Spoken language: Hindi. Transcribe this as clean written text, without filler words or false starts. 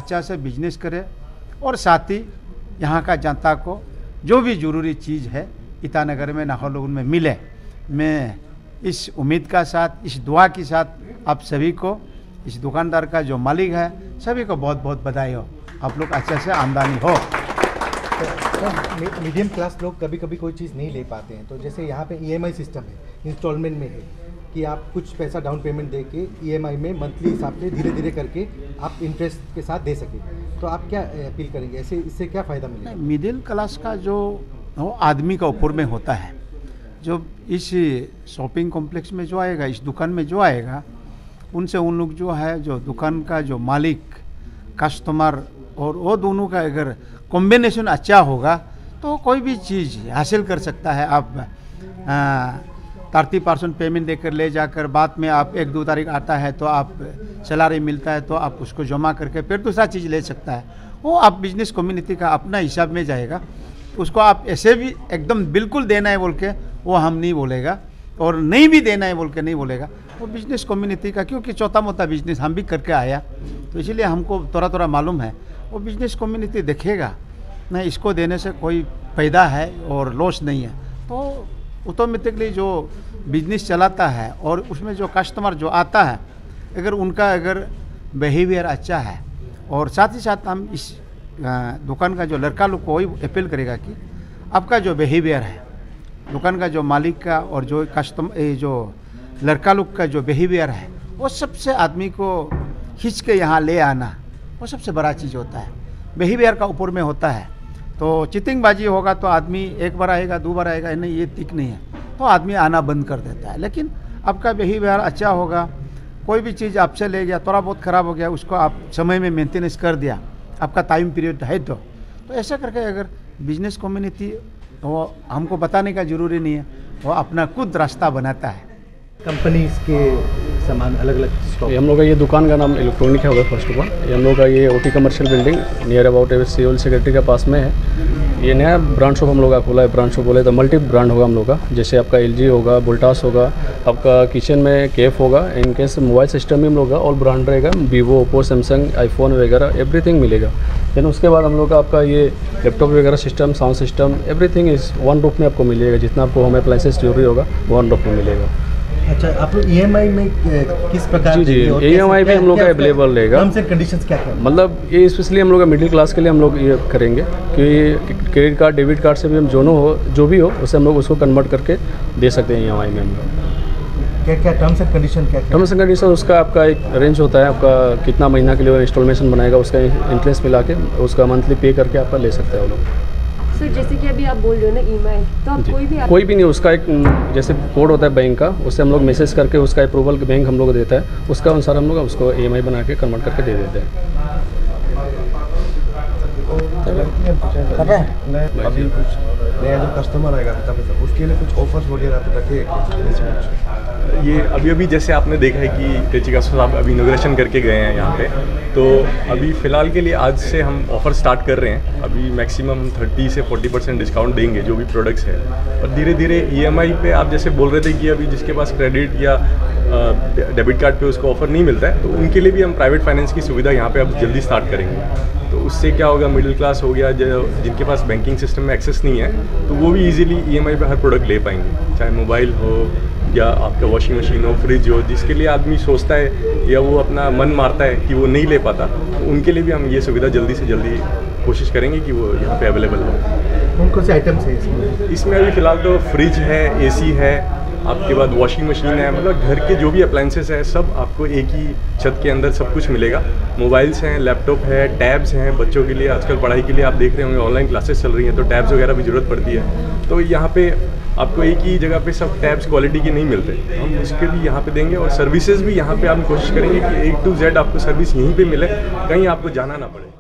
अच्छा से बिजनेस करे और साथ ही यहाँ का जनता को जो भी ज़रूरी चीज़ है ईटानगर में, नाहरलगुन में मिले। मैं इस उम्मीद का साथ, इस दुआ के साथ आप सभी को, इस दुकानदार का जो मालिक है, सभी को बहुत बहुत बधाई हो। आप लोग अच्छे से आमदनी हो। तो मीडियम क्लास लोग कभी कभी कोई चीज़ नहीं ले पाते हैं, तो जैसे यहाँ पे EMI सिस्टम है, इंस्टॉलमेंट में है कि आप कुछ पैसा डाउन पेमेंट दे के EMI में मंथली हिसाब से धीरे धीरे करके आप इंटरेस्ट के साथ दे सकें, तो आप क्या अपील करेंगे? ऐसे इससे क्या फ़ायदा मिलेगा? मिडिल क्लास का जो आदमी का ऊपर में होता है, जो इस शॉपिंग कॉम्प्लेक्स में जो आएगा, इस दुकान में जो आएगा, उनसे उन लोग जो है, जो दुकान का जो मालिक, कस्टमर और वो दोनों का अगर कॉम्बिनेशन अच्छा होगा तो कोई भी चीज़ हासिल कर सकता है। आप 30% पेमेंट देकर ले जाकर बाद में आप 1-2 तारीख आता है तो आप सैलरी मिलता है तो आप उसको जमा करके फिर दूसरा चीज़ ले सकता है। वो आप बिजनेस कम्युनिटी का अपना हिसाब में जाएगा। उसको आप ऐसे भी एकदम बिल्कुल देना है बोल के वो हम नहीं बोलेगा, और नहीं भी देना है बोल के नहीं बोलेगा। वो बिजनेस कम्युनिटी का, क्योंकि छोटा मोटा बिजनेस हम भी करके आया, तो इसीलिए हमको थोड़ा मालूम है। वो बिजनेस कम्युनिटी देखेगा नहीं, इसको देने से कोई फ़ायदा है और लॉस नहीं है, तो ऑटोमेटिकली जो बिजनेस चलाता है और उसमें जो कस्टमर जो आता है, अगर बिहेवियर अच्छा है, और साथ ही साथ हम इस दुकान का जो लड़का लोग को वही अपील करेगा कि आपका जो बिहेवियर है, दुकान का जो मालिक का और जो जो लड़का लोग का जो बिहेवियर है, वो सबसे आदमी को खींच के यहाँ ले आना, वो सबसे बड़ा चीज़ होता है। बिहेवियर का ऊपर में होता है। तो चिटिंगबाजी होगा तो आदमी एक बार आएगा, 2 बार आएगा, नहीं ये ठीक नहीं है, तो आदमी आना बंद कर देता है। लेकिन आपका बिहेवियर अच्छा होगा, कोई भी चीज़ आपसे ले गया, थोड़ा बहुत ख़राब हो गया, उसको आप समय में मेंटेनेंस कर दिया, आपका टाइम पीरियड है, तो ऐसा करके अगर बिजनेस कम्युनिटी, वो हमको बताने का ज़रूरी नहीं है, वो अपना खुद रास्ता बनाता है। कंपनीज के सामान अलग अलग स्टॉक। हम लोग का ये दुकान का नाम इलेक्ट्रॉनिक है होगा फर्स्ट ऑफ ऑल। ये हम लोग का ये OT commercial building near about civil secretary के पास में है। ये नया ब्रांड शॉप हम लोग का खोला है। ब्रांड शॉप बोले तो मल्टी ब्रांड होगा हम लोग का, जैसे आपका LG होगा, वोल्टास होगा, आपका किचन में केफ होगा, इनकेस मोबाइल सिस्टम भी हम लोग का ऑल ब्रांड रहेगा, वीवो, ओप्पो, सैमसंग, आईफोन वगैरह एवरीथिंग मिलेगा। देन उसके बाद हम लोग का आपका ये लैपटॉप वगैरह सिस्टम, साउंड सिस्टम, एवरीथिंग इस वन रूफ में आपको मिलेगा। जितना आपको होम अप्लायंसेस जरूरी होगा वन रूफ में मिलेगा। अच्छा, आप लोग EMI में किस प्रकार? जी, EMI भी हम लोग का अवेलेबल रहेगा। टर्म्स एंड कंडीशंस क्या क्या? मतलब ये स्पेशली हम लोग का मिडिल क्लास के लिए हम लोग ये करेंगे कि क्रेडिट कार्ड, डेबिट कार्ड से भी हम जो भी हो उससे हम लोग उसको कन्वर्ट करके दे सकते हैं EMI में हम लोग। क्या टर्म्स एंड कंडीशन क्या? टर्म्स एंड कंडीशन उसका आपका एक रेंज होता है, आपका कितना महीना के लिए इंस्टॉलमेंट बनाएगा, उसका इंटरेस्ट मिला के उसका मंथली पे करके आपका ले सकते हैं वो लोग। सर जैसे कि अभी आप बोल रहे हो ना EMI, तो आप कोई भी नहीं, उसका एक जैसे कोड होता है बैंक का, उससे हम लोग मैसेज करके उसका अप्रूवल बैंक हम लोग को देता है, उसका अनुसार हम लोग उसको EMI बना के कन्वर्ट करके दे देते हैं। अभी कुछ नया जो कस्टमर आएगा उसके लिए कुछ ऑफर्स वगैरह आप रखे? ये अभी जैसे आपने देखा है कि टेचिका साहब अभी इनॉग्रेशन करके गए हैं यहाँ पे, तो अभी फ़िलहाल के लिए आज से हम ऑफ़र स्टार्ट कर रहे हैं। अभी मैक्सिमम 30 से 40% डिस्काउंट देंगे जो भी प्रोडक्ट्स है, और धीरे धीरे EMI पे आप जैसे बोल रहे थे कि अभी जिसके पास क्रेडिट या डेबिट कार्ड पे उसको ऑफ़र नहीं मिलता है, तो उनके लिए भी हम प्राइवेट फाइनेंस की सुविधा यहाँ पे अब जल्दी स्टार्ट करेंगे। तो उससे क्या होगा, मिडिल क्लास हो गया, जिनके पास बैंकिंग सिस्टम में एक्सेस नहीं है, तो वो भी इजीली EMI पे हर प्रोडक्ट ले पाएंगे, चाहे मोबाइल हो या आपका वॉशिंग मशीन हो, फ्रिज हो, जिसके लिए आदमी सोचता है या वो अपना मन मारता है कि वो नहीं ले पाता, तो उनके लिए भी हम ये सुविधा जल्दी से जल्दी कोशिश करेंगे कि वो यहाँ पे अवेलेबल हो। कौन कौन से आइटम्स है इसमें अभी फ़िलहाल तो फ्रिज है, AC है, आपके बाद वॉशिंग मशीन है, मतलब घर के जो भी अप्लायंसेस हैं सब आपको एक ही छत के अंदर सब कुछ मिलेगा। मोबाइल्स हैं, लैपटॉप है, टैब्स हैं, बच्चों के लिए आजकल पढ़ाई के लिए आप देख रहे होंगे ऑनलाइन क्लासेस चल रही हैं, तो टैब्स वगैरह भी ज़रूरत पड़ती है। तो यहाँ पे आपको एक ही जगह पे सब टैब्स क्वालिटी के नहीं मिलते, हम उसके भी यहाँ पे देंगे, और सर्विसेज भी यहाँ पे हम कोशिश करेंगे कि A to Z आपको सर्विस यहीं पे मिले, कहीं आपको जाना ना पड़े।